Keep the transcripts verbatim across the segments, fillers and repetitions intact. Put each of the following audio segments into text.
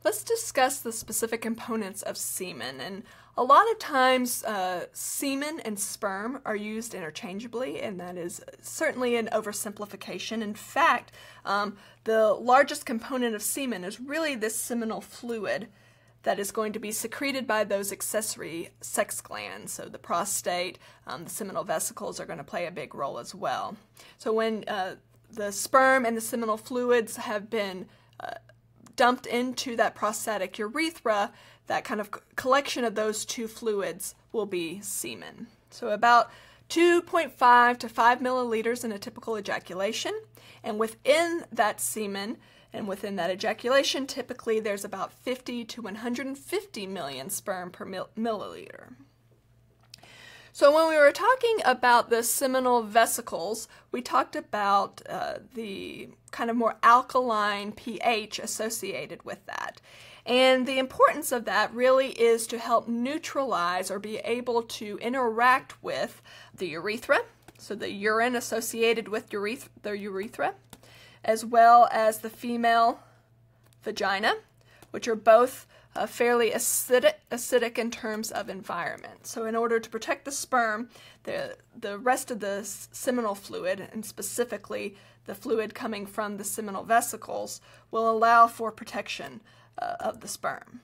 let's discuss the specific components of semen. And a lot of times uh, semen and sperm are used interchangeably, and that is certainly an oversimplification. In fact, um, the largest component of semen is really this seminal fluid that is going to be secreted by those accessory sex glands. So the prostate, um, the seminal vesicles are going to play a big role as well. So when uh, the sperm and the seminal fluids have been uh, dumped into that prostatic urethra, that kind of collection of those two fluids will be semen. So about two point five to five milliliters in a typical ejaculation, and within that semen and within that ejaculation, typically there's about fifty to one hundred fifty million sperm per mil milliliter. So when we were talking about the seminal vesicles, we talked about uh, the kind of more alkaline pH associated with that. And the importance of that really is to help neutralize or be able to interact with the urethra, so the urine associated with ureth the urethra, as well as the female vagina, which are both uh, fairly acidic, acidic in terms of environment. So in order to protect the sperm, the, the rest of the seminal fluid, and specifically the fluid coming from the seminal vesicles, will allow for protection uh, of the sperm.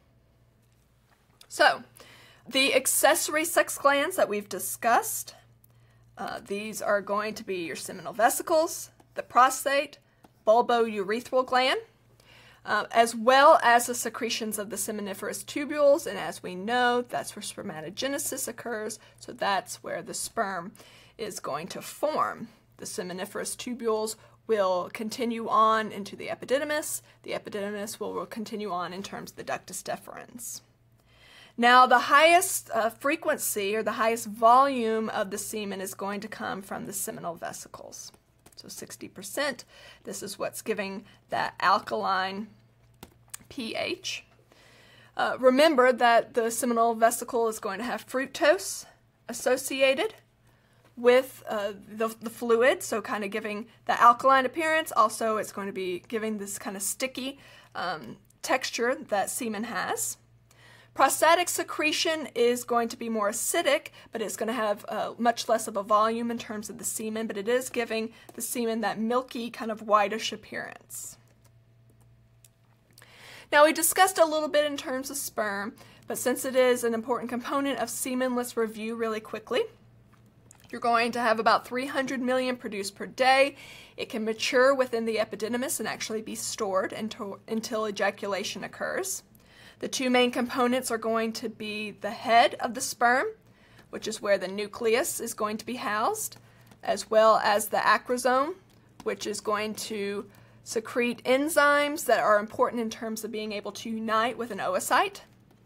So the accessory sex glands that we've discussed, uh, these are going to be your seminal vesicles, the prostate, bulbourethral gland, uh, as well as the secretions of the seminiferous tubules, and as we know, that's where spermatogenesis occurs, so that's where the sperm is going to form. The seminiferous tubules will continue on into the epididymis. The epididymis will, will continue on in terms of the ductus deferens. Now, the highest uh, frequency or the highest volume of the semen is going to come from the seminal vesicles. So sixty percent. This is what's giving that alkaline pH. Uh, remember that the seminal vesicle is going to have fructose associated with uh, the, the fluid, so kind of giving the alkaline appearance. Also, it's going to be giving this kind of sticky um, texture that semen has. Prostatic secretion is going to be more acidic, but it's going to have uh, much less of a volume in terms of the semen, but it is giving the semen that milky, kind of whitish appearance. Now, we discussed a little bit in terms of sperm, but since it is an important component of semen, let's review really quickly. You're going to have about three hundred million produced per day. It can mature within the epididymis and actually be stored until, until ejaculation occurs. The two main components are going to be the head of the sperm, which is where the nucleus is going to be housed, as well as the acrosome, which is going to secrete enzymes that are important in terms of being able to unite with an oocyte.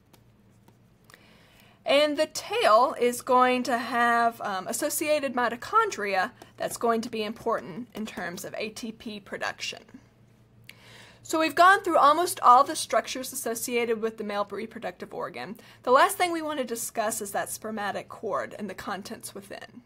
And the tail is going to have um, associated mitochondria that's going to be important in terms of A T P production. So we've gone through almost all the structures associated with the male reproductive organ. The last thing we want to discuss is that spermatic cord and the contents within.